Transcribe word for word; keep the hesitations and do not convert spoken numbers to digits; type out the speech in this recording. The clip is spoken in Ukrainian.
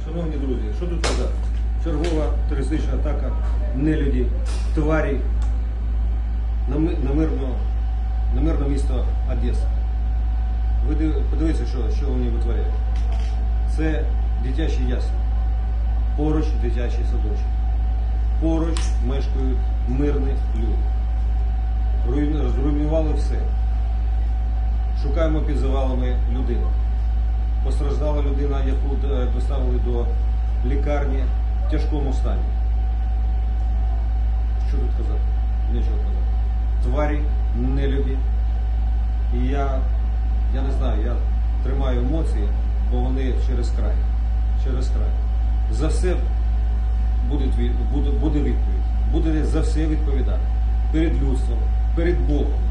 Шановні друзі, що тут казати? Чергова терористична атака, нелюді, тварі на, ми, на, мирно, на мирне місто Одеса. Ви подивіться, що, що вони витворяють. Це дитячі ясли, поруч дитячий садочок, поруч мешкають мирні люди. Зруйнували все. Шукаємо під завалами людину. Постраждала людина, яку доставили до лікарні в тяжкому стані. Що тут казати? Нічого казати. Тварі, нелюді. І я, я не знаю, я тримаю емоції, бо вони через край. Через край. За все буде, буде відповідь. Буде за все відповідати. Перед людством, перед Богом.